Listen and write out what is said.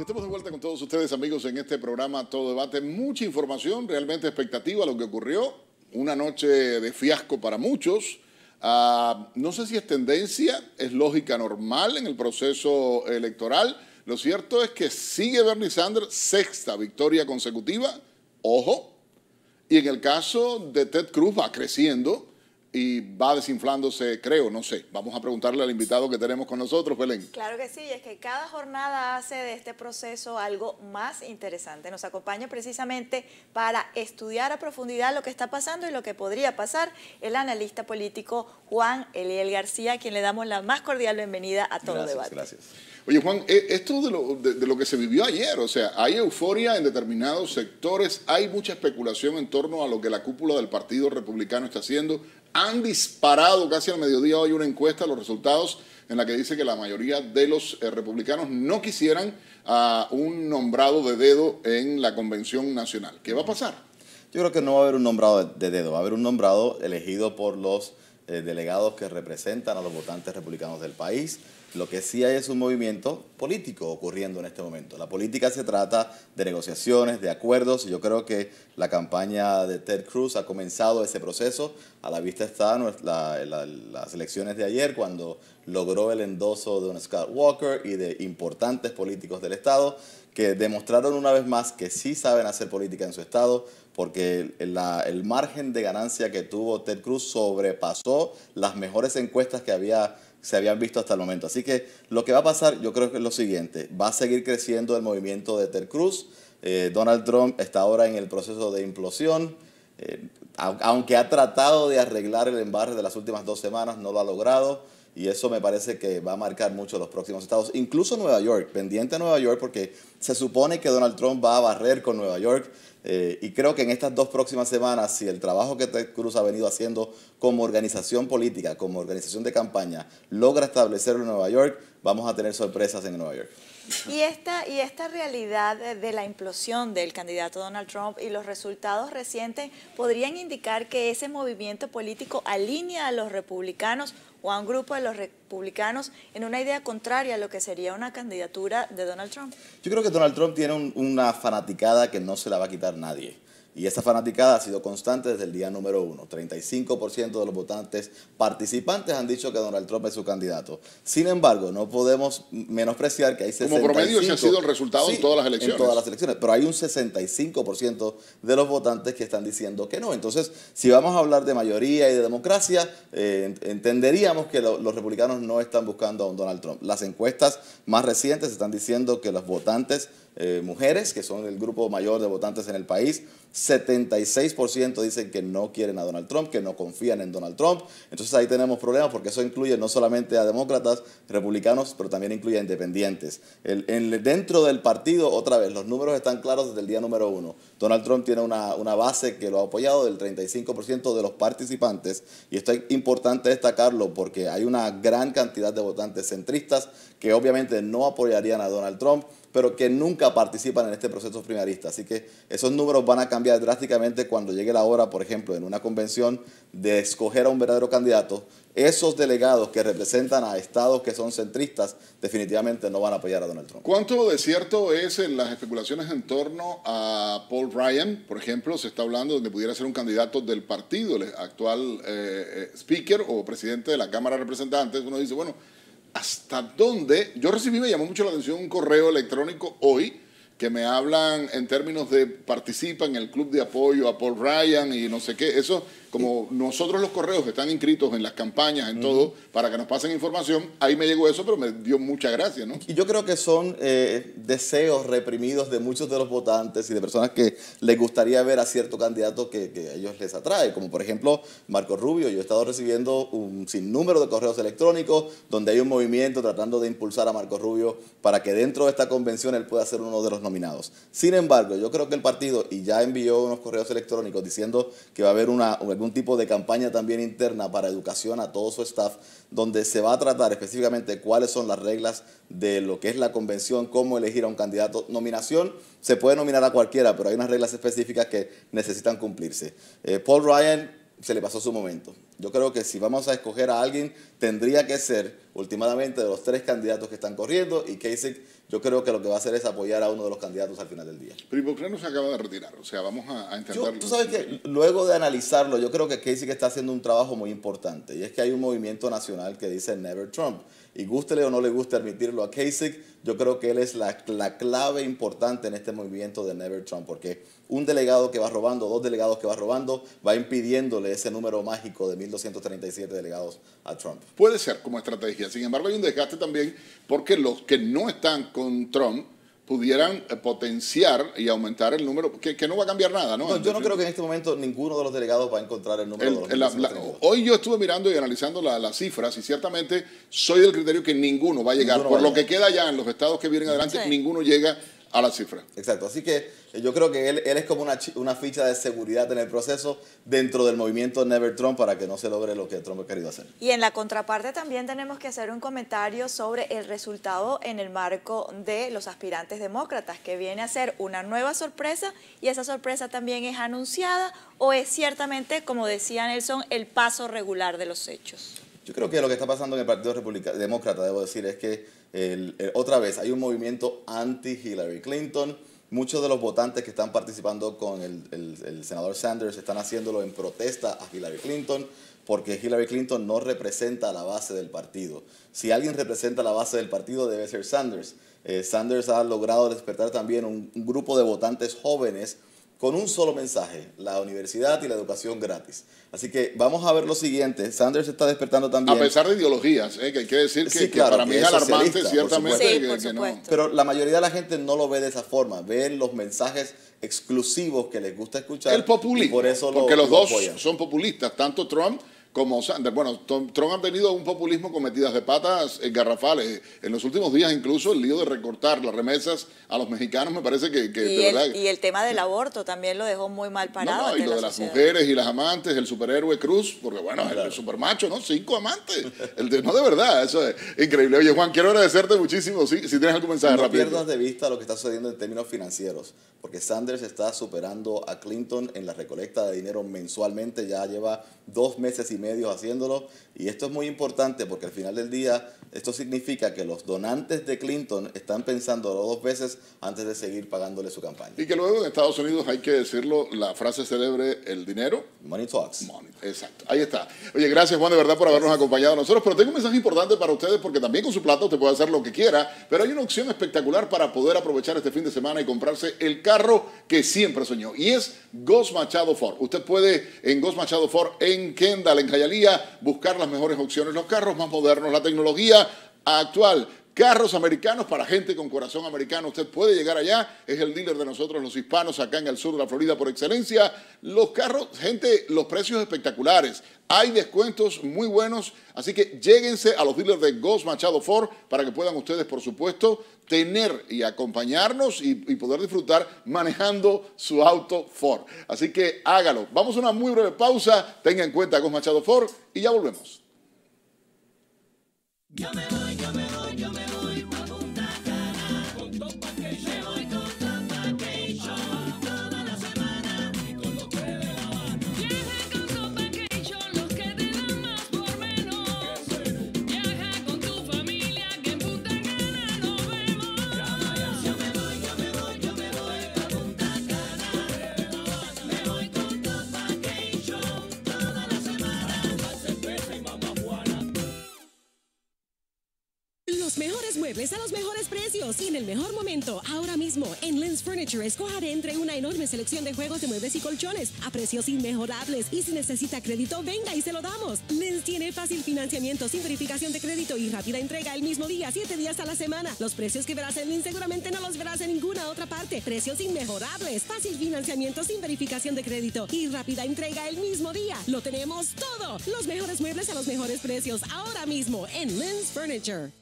Estamos de vuelta con todos ustedes, amigos, en este programa Todo Debate. Mucha información, realmente expectativa lo que ocurrió. Una noche de fiasco para muchos. No sé si es tendencia, es lógica normal en el proceso electoral. Lo cierto es que sigue Bernie Sanders, sexta victoria consecutiva. Ojo. Y en el caso de Ted Cruz va creciendo y va desinflándose, creo, no sé. Vamos a preguntarle al invitado que tenemos con nosotros, Belén. Claro que sí, es que cada jornada hace de este proceso algo más interesante. Nos acompaña precisamente para estudiar a profundidad lo que está pasando y lo que podría pasar el analista político Juan Eliel García, a quien le damos la más cordial bienvenida a Todo Debate. Gracias. Oye, Juan, esto de lo que se vivió ayer, o sea, hay euforia en determinados sectores, hay mucha especulación en torno a lo que la cúpula del Partido Republicano está haciendo. Han disparado casi al mediodía hoy una encuesta, los resultados, en la que dice que la mayoría de los republicanos no quisieran un nombrado de dedo en la Convención Nacional. ¿Qué va a pasar? Yo creo que no va a haber un nombrado de dedo, va a haber un nombrado elegido por los delegados que representan a los votantes republicanos del país. Lo que sí hay es un movimiento político ocurriendo en este momento. La política se trata de negociaciones, de acuerdos, y yo creo que la campaña de Ted Cruz ha comenzado ese proceso. A la vista están las elecciones de ayer, cuando logró el endoso de un Scott Walker y de importantes políticos del estado, que demostraron una vez más que sí saben hacer política en su estado, porque el margen de ganancia que tuvo Ted Cruz sobrepasó las mejores encuestas que se habían visto hasta el momento. Así que lo que va a pasar, yo creo que es lo siguiente: va a seguir creciendo el movimiento de Ted Cruz. Donald Trump está ahora en el proceso de implosión. Aunque ha tratado de arreglar el embarre de las últimas 2 semanas, no lo ha logrado. Y eso me parece que va a marcar mucho los próximos estados, incluso Nueva York, pendiente a Nueva York, porque se supone que Donald Trump va a barrer con Nueva York. Y creo que en estas 2 próximas semanas, si el trabajo que Ted Cruz ha venido haciendo como organización política, como organización de campaña, logra establecerlo en Nueva York, vamos a tener sorpresas en Nueva York. Y esta realidad de la implosión del candidato Donald Trump y los resultados recientes podrían indicar que ese movimiento político alinea a los republicanos o a un grupo de los republicanos en una idea contraria a lo que sería una candidatura de Donald Trump. Yo creo que Donald Trump tiene una fanaticada que no se la va a quitar nadie. Y esa fanaticada ha sido constante desde el día número 1. 35% de los votantes participantes han dicho que Donald Trump es su candidato. Sin embargo, no podemos menospreciar que hay 65%. Como promedio ese ha sido el resultado en todas las elecciones. En todas las elecciones, pero hay un 65% de los votantes que están diciendo que no. Entonces, si vamos a hablar de mayoría y de democracia, entenderíamos que los republicanos no están buscando a un Donald Trump. Las encuestas más recientes están diciendo que los votantes mujeres, que son el grupo mayor de votantes en el país, 76% dicen que no quieren a Donald Trump, que no confían en Donald Trump. Entonces ahí tenemos problemas, porque eso incluye no solamente a demócratas, republicanos, pero también incluye a independientes. Dentro del partido, otra vez, los números están claros desde el día número 1. Donald Trump tiene una base que lo ha apoyado del 35% de los participantes, y esto es importante destacarlo porque hay una gran cantidad de votantes centristas que obviamente no apoyarían a Donald Trump, pero que nunca participan en este proceso primarista. Así que esos números van a cambiar drásticamente cuando llegue la hora, por ejemplo, en una convención, de escoger a un verdadero candidato. Esos delegados que representan a estados que son centristas definitivamente no van a apoyar a Donald Trump. ¿Cuánto de cierto es en las especulaciones en torno a Paul Ryan? Por ejemplo, se está hablando de que pudiera ser un candidato del partido, el actual speaker o presidente de la Cámara de Representantes. Uno dice, bueno, ¿hasta dónde? Yo recibí, me llamó mucho la atención, un correo electrónico hoy que me hablan en términos de participa en el club de apoyo a Paul Ryan y no sé qué. Eso, como nosotros los correos están inscritos en las campañas, en todo, para que nos pasen información, ahí me llegó eso, pero me dio mucha gracia, ¿no? Y yo creo que son deseos reprimidos de muchos de los votantes y de personas que les gustaría ver a cierto candidato que a ellos les atrae, como por ejemplo Marco Rubio. Yo he estado recibiendo un sinnúmero de correos electrónicos donde hay un movimiento tratando de impulsar a Marco Rubio para que dentro de esta convención él pueda ser uno de los nominados. Sin embargo, yo creo que el partido, y ya envió unos correos electrónicos diciendo que va a haber algún tipo de campaña también interna para educación a todo su staff, donde se va a tratar específicamente cuáles son las reglas de lo que es la convención, cómo elegir a un candidato. Nominación, se puede nominar a cualquiera, pero hay unas reglas específicas que necesitan cumplirse. Paul Ryan se le pasó su momento. Yo creo que si vamos a escoger a alguien, tendría que ser últimamente de los 3 candidatos que están corriendo, y Kasich yo creo que lo que va a hacer es apoyar a uno de los candidatos al final del día. Pero ¿y por qué no se acaba de retirar? O sea, vamos a entenderlo. Tú sabes que luego de analizarlo, yo creo que Kasich está haciendo un trabajo muy importante, y es que hay un movimiento nacional que dice Never Trump. Y gústele o no le guste admitirlo a Kasich, yo creo que él es la clave importante en este movimiento de Never Trump, porque un delegado que va robando, dos delegados que va robando, va impidiéndole ese número mágico de 1.237 delegados a Trump. Puede ser como estrategia. Sin embargo, hay un desgaste también porque los que no están con Trump pudieran potenciar y aumentar el número, que no va a cambiar nada, ¿no? Yo no creo que en este momento ninguno de los delegados va a encontrar el número de los Hoy yo estuve mirando y analizando las cifras, y ciertamente soy del criterio que ninguno va a llegar. Por lo que queda ya en los estados que vienen adelante, ninguno llega a la cifra. Exacto, así que yo creo que él es como una ficha de seguridad en el proceso dentro del movimiento Never Trump para que no se logre lo que Trump ha querido hacer. Y en la contraparte también tenemos que hacer un comentario sobre el resultado en el marco de los aspirantes demócratas, que viene a ser una nueva sorpresa, y esa sorpresa también es anunciada o es ciertamente, como decía Nelson, el paso regular de los hechos. Yo creo que lo que está pasando en el Partido Demócrata, debo decir, es que otra vez hay un movimiento anti-Hillary Clinton. Muchos de los votantes que están participando con el senador Sanders están haciéndolo en protesta a Hillary Clinton, porque Hillary Clinton no representa a la base del partido. Si alguien representa la base del partido, debe ser Sanders. Sanders ha logrado despertar también un grupo de votantes jóvenes con un solo mensaje: la universidad y la educación gratis. Así que vamos a ver lo siguiente. Sanders está despertando también. A pesar de ideologías, que hay que decir que, sí, claro, para mí es alarmante, ciertamente. Sí, por supuesto. No. Pero la mayoría de la gente no lo ve de esa forma. Ven los mensajes exclusivos que les gusta escuchar. El populismo. Y por eso porque los dos apoyan. son populistas, tanto Trump como Sanders. Bueno, Trump ha tenido un populismo con metidas de patas garrafales. En los últimos días, incluso, el lío de recortar las remesas a los mexicanos, me parece que de verdad. Y el tema del aborto también lo dejó muy mal parado. Y lo de las mujeres y las amantes, el superhéroe Cruz, porque bueno, claro, el supermacho, ¿no? 5 amantes. No, de verdad, eso es increíble. Oye, Juan, quiero agradecerte muchísimo. Si tienes algún mensaje rápido. No pierdas de vista lo que está sucediendo en términos financieros, porque Sanders está superando a Clinton en la recolecta de dinero mensualmente. Ya lleva 2 meses y medio haciéndolo, y esto es muy importante porque al final del día esto significa que los donantes de Clinton están pensando 2 veces antes de seguir pagándole su campaña. Y que luego en Estados Unidos, hay que decirlo, la frase célebre: el dinero Money talks. Money. Exacto, ahí está. Oye, gracias, Juan, de verdad, por habernos acompañado a nosotros, pero tengo un mensaje importante para ustedes, porque también con su plata usted puede hacer lo que quiera, pero hay una opción espectacular para poder aprovechar este fin de semana y comprarse el carro que siempre soñó, y es Ghost Machado Ford. Usted puede en Ghost Machado Ford, en Kendall, en Hialeah, buscar las mejores opciones, los carros más modernos, la tecnología actual, carros americanos para gente con corazón americano. Usted puede llegar allá, es el dealer de nosotros los hispanos acá en el sur de la Florida por excelencia. Los carros, gente, los precios espectaculares, hay descuentos muy buenos, así que lléguense a los dealers de Ghost Machado Ford para que puedan ustedes, por supuesto, tener y acompañarnos y poder disfrutar manejando su auto Ford. Así que hágalo. Vamos a una muy breve pausa, tenga en cuenta Ghost Machado Ford y ya volvemos. Yo me voy pa' Punta Cana, con Top Vacation. Me voy con Top Vacation toda la semana y con los 3 de La Habana. Viaja con Top Vacation, los que te dan más por menos. Viaja con tu familia, que en Punta Cana nos vemos. Yo me voy pa' Punta Cana. Me voy con Top Vacation toda la semana. Cerveza y mamá Juana. Los mejores muebles a los mejores precios y en el mejor momento. Ahora mismo en Lens Furniture escoja de entre una enorme selección de juegos de muebles y colchones a precios inmejorables. Y si necesita crédito, venga y se lo damos. Lens tiene fácil financiamiento sin verificación de crédito y rápida entrega el mismo día, 7 días a la semana. Los precios que verás en Lens seguramente no los verás en ninguna otra parte. Precios inmejorables, fácil financiamiento sin verificación de crédito y rápida entrega el mismo día. Lo tenemos todo. Los mejores muebles a los mejores precios ahora mismo en Lens Furniture.